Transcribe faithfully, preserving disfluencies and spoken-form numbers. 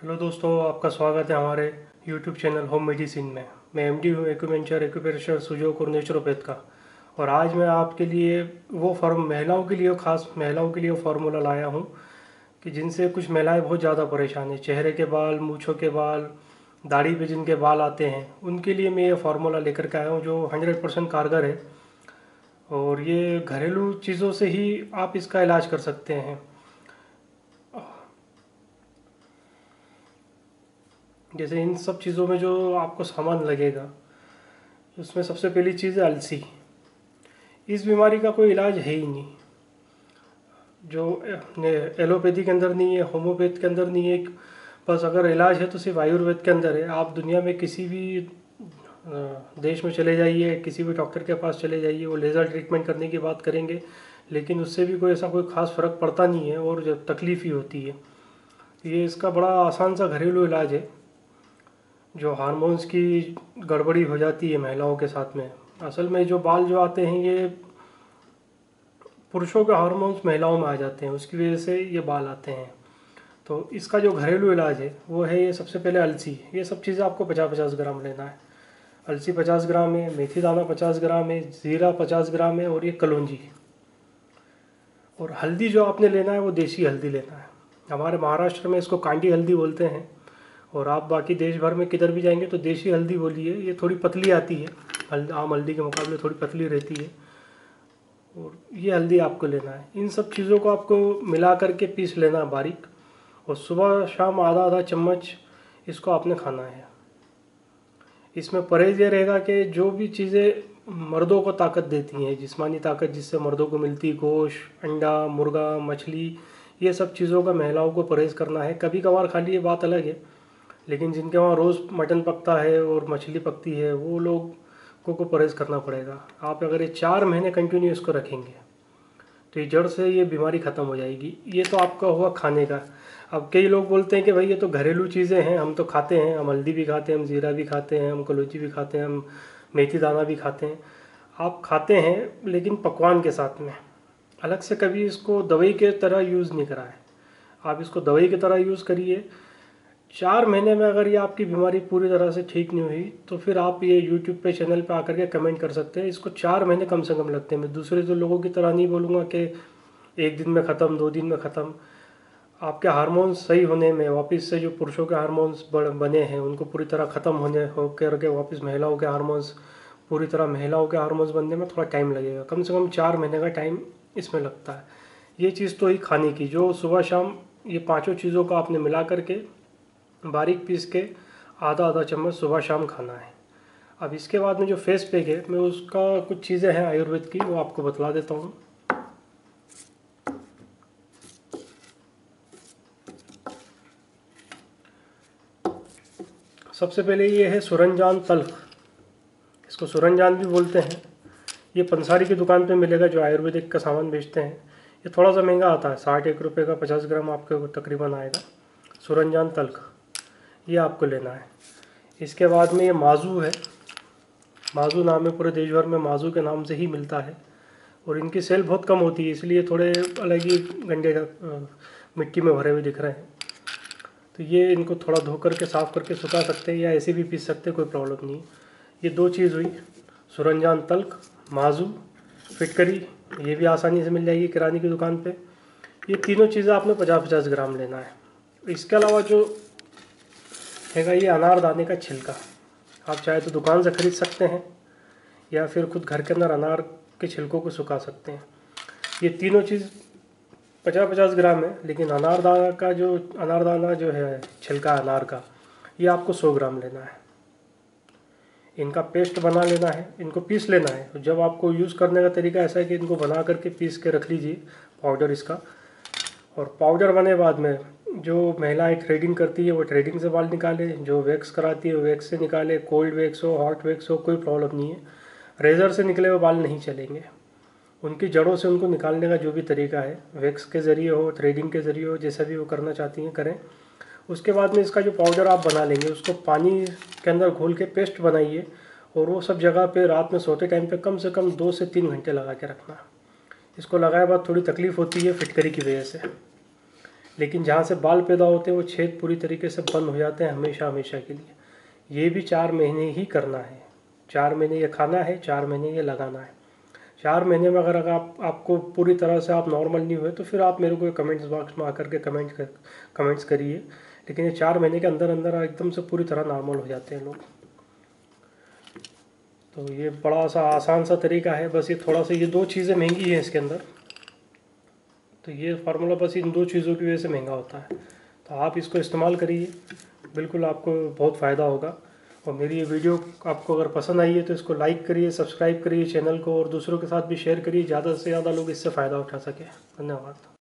Hello दोस्तों, आपका स्वागत है हमारे यूट्यूब चैनल होम मेडिसिन में। मैं एमडी हूँ, एक्यूपेंचर एक्यूप्रेशर सुजोक और नेचुरोपैथ का। और आज मैं आपके लिए वो फॉर्म महिलाओं के लिए खास महिलाओं के लिए फार्मूला लाया हूँ कि जिनसे कुछ महिलाएं बहुत ज़्यादा परेशान हैं। चेहरे के बाल, मूँछों के बाल, दाढ़ी पे जिनके बाल आते हैं, उनके लिए मैं ये फार्मूला लेकर के आया हूँ जो हंड्रेड परसेंट कारगर है। और ये घरेलू चीज़ों से ही आप इसका इलाज कर सकते हैं। जैसे इन सब चीज़ों में जो आपको सामान लगेगा, उसमें सबसे पहली चीज़ है अलसी। इस बीमारी का कोई इलाज है ही नहीं, जो एलोपैथी के अंदर नहीं है, होम्योपैथ के अंदर नहीं है। बस अगर इलाज है तो सिर्फ आयुर्वेद के अंदर है। आप दुनिया में किसी भी देश में चले जाइए, किसी भी डॉक्टर के पास चले जाइए, वो लेज़र ट्रीटमेंट करने की बात करेंगे, लेकिन उससे भी कोई ऐसा कोई ख़ास फ़र्क पड़ता नहीं है और जो तकलीफ़ ही होती है। ये इसका बड़ा आसान सा घरेलू इलाज है। जो हार्मोन्स की गड़बड़ी हो जाती है महिलाओं के साथ में, असल में जो बाल जो आते हैं ये पुरुषों के हार्मोन्स महिलाओं में आ जाते हैं, उसकी वजह से ये बाल आते हैं। तो इसका जो घरेलू इलाज है वो है ये सबसे पहले अलसी। ये सब चीज़ें आपको पचास पचास ग्राम लेना है। अलसी पचास ग्राम है, मेथी दाना पचास ग्राम है, ज़ीरा पचास ग्राम है और ये कलौंजी। और हल्दी जो आपने लेना है वो देसी हल्दी लेना है। हमारे महाराष्ट्र में इसको कांडी हल्दी बोलते हैं, और आप बाकी देश भर में किधर भी जाएंगे तो देसी हल्दी बोलिए। ये थोड़ी पतली आती है, हल्दी आम हल्दी के मुकाबले थोड़ी पतली रहती है, और ये हल्दी आपको लेना है। इन सब चीज़ों को आपको मिला करके पीस लेना है बारीक, और सुबह शाम आधा आधा चम्मच इसको आपने खाना है। इसमें परहेज़ ये रहेगा कि जो भी चीज़ें मर्दों को ताकत देती हैं, जिस्मानी ताकत जिससे मर्दों को मिलती, गोश्त, अंडा, मुर्गा, मछली, ये सब चीज़ों का महिलाओं को परहेज़ करना है। कभी कभार खाली, ये बात अलग है, लेकिन जिनके वहाँ रोज़ मटन पकता है और मछली पकती है, वो लोगों को परहेज़ करना पड़ेगा। आप अगर ये चार महीने कंटिन्यू इसको रखेंगे तो ये जड़ से ये बीमारी ख़त्म हो जाएगी। ये तो आपका हुआ खाने का। अब कई लोग बोलते हैं कि भाई ये तो घरेलू चीज़ें हैं, हम तो खाते हैं, हम हल्दी भी खाते हैं, हम ज़ीरा भी खाते हैं, हम कलौंजी भी खाते हैं, हम मेथी दाना भी खाते हैं। आप खाते हैं लेकिन पकवान के साथ में, अलग से कभी इसको दवाई के तरह यूज़ नहीं करा है। आप इसको दवाई की तरह यूज़ करिए। चार महीने में अगर ये आपकी बीमारी पूरी तरह से ठीक नहीं हुई तो फिर आप ये यूट्यूब पे चैनल पे आकर के कमेंट कर सकते हैं। इसको चार महीने कम से कम लगते हैं। मैं दूसरे जो लोगों की तरह नहीं बोलूँगा कि एक दिन में ख़त्म, दो दिन में ख़त्म। आपके हार्मोन्स सही होने में, वापस से जो पुरुषों के हार्मोन्स बने हैं उनको पूरी तरह ख़त्म होने हो करके वापस महिलाओं के हार्मोन्स पूरी तरह महिलाओं के हार्मोन्स बनने में थोड़ा टाइम लगेगा। कम से कम चार महीने का टाइम इसमें लगता है। ये चीज़ तो ही खाने की, जो सुबह शाम ये पाँचों चीज़ों को आपने मिला करके बारीक पीस के आधा आधा चम्मच सुबह शाम खाना है। अब इसके बाद में जो फेस पैक है, मैं उसका कुछ चीज़ें हैं आयुर्वेद की, वो आपको बतला देता हूँ। सबसे पहले ये है सुरंजान तल्ख, इसको सुरंजान भी बोलते हैं। ये पंसारी की दुकान पे मिलेगा जो आयुर्वेदिक का सामान बेचते हैं। ये थोड़ा सा महंगा आता है, साठ एक रुपये का पचास ग्राम आपको तकरीबन आएगा। सुरंजान तल्ख ये आपको लेना है। इसके बाद में ये माजू है, माजू नाम है, पूरे देश भर में माजू के नाम से ही मिलता है, और इनकी सेल बहुत कम होती है, इसलिए थोड़े अलग ही गंदे मिट्टी में भरे हुए दिख रहे हैं। तो ये इनको थोड़ा धो करके साफ़ करके सुखा सकते हैं, या ऐसे भी पीस सकते हैं, कोई प्रॉब्लम नहीं। ये दो चीज़ हुई, सुरंजान तल्ख, माजू, फिटकरी, ये भी आसानी से मिल जाएगी किराने की दुकान पे। ये तीनों चीज़ें आपने पचास पचास ग्राम लेना है। इसके अलावा जो हैगा ये अनारदाने का छिलका, आप चाहे तो दुकान से ख़रीद सकते हैं या फिर खुद घर के अंदर अनार के छिलकों को सुखा सकते हैं। ये तीनों चीज़ पचास पचास ग्राम है, लेकिन अनारदाना का जो अनारदाना जो है छिलका अनार का, ये आपको सौ ग्राम लेना है। इनका पेस्ट बना लेना है, इनको पीस लेना है। जब आपको यूज़ करने का तरीका ऐसा है कि इनको बना करके पीस के रख लीजिए पाउडर इसका, और पाउडर बने बाद में जो महिलाएं थ्रेडिंग करती है वो थ्रेडिंग से बाल निकाले, जो वैक्स कराती है वो वैक्स से निकाले, कोल्ड वैक्स हो, हॉट वैक्स हो, कोई प्रॉब्लम नहीं है। रेज़र से निकले हुए बाल नहीं चलेंगे, उनकी जड़ों से उनको निकालने का जो भी तरीका है, वैक्स के ज़रिए हो, थ्रेडिंग के ज़रिए हो, जैसा भी वो करना चाहती हैं करें। उसके बाद में इसका जो पाउडर आप बना लेंगे उसको पानी के अंदर घोल के पेस्ट बनाइए, और वो सब जगह पे रात में सोते टाइम पे कम से कम दो से तीन घंटे लगा के रखना। इसको लगाए बाद थोड़ी तकलीफ़ होती है फिटकरी की वजह से, लेकिन जहाँ से बाल पैदा होते हैं वो छेद पूरी तरीके से बंद हो जाते हैं हमेशा हमेशा के लिए। ये भी चार महीने ही करना है, चार महीने ये खाना है, चार महीने ये लगाना है। चार महीने में अगर अगर आप आपको पूरी तरह से आप नॉर्मल नहीं हुए तो फिर आप मेरे को कमेंट्स बॉक्स में आकर के कमेंट कर कमेंट्स करिए। लेकिन ये चार महीने के अंदर अंदर एकदम से पूरी तरह नॉर्मल हो जाते हैं लोग। तो ये बड़ा सा आसान सा तरीका है, बस ये थोड़ा सा ये दो चीज़ें महंगी हैं इसके अंदर। तो ये फार्मूला बस इन दो चीज़ों की वजह से महंगा होता है। तो आप इसको इस्तेमाल करिए, बिल्कुल आपको बहुत फ़ायदा होगा। और मेरी ये वीडियो आपको अगर पसंद आई है तो इसको लाइक करिए, सब्सक्राइब करिए चैनल को, और दूसरों के साथ भी शेयर करिए, ज़्यादा से ज़्यादा लोग इससे फ़ायदा उठा सकें। धन्यवाद।